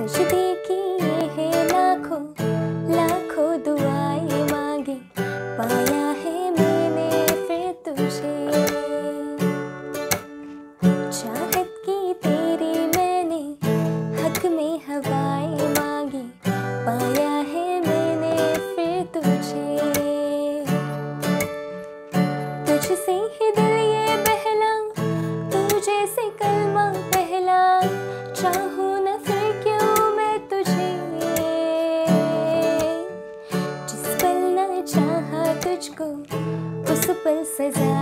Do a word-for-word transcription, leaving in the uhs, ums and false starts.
सजदे किए हैं लाखों लाखों दुआएं मांगी, पाया है मैंने फिर तुझे। चाहत की तेरी मैंने हक में हवाएं मांगी, पाया है मैंने फिर तुझे। तुझसे ही दिल ये बहला, तू जैसे कलमा पहला, चाहूं न फिर क्यों मैं तुझे। जिस पल न चाहा तुझको उस पल सजा